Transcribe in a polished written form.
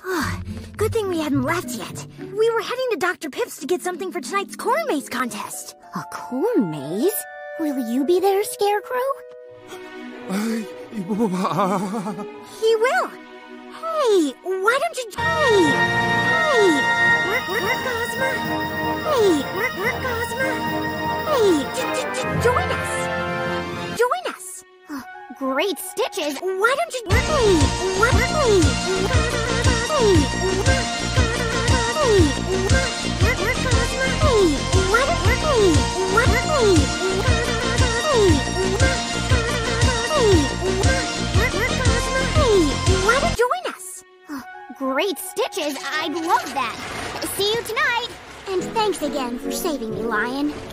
Good thing we hadn't left yet. We were heading to Dr. Pip's to get something for tonight's corn maze contest. A corn maze? Will you be there, Scarecrow? He will. Hey, why don't you... Hey! Work, Cosmo. Hey, work, Cosmo. Hey, join us. Join us. Great stitches. Why don't you... Hey, what? Hey, work, Cosmo. Hey, why don't... Hey, what? Hey, why don't you join us? Great stitches. I'd love that. See you tonight. And thanks again for saving me, Lion.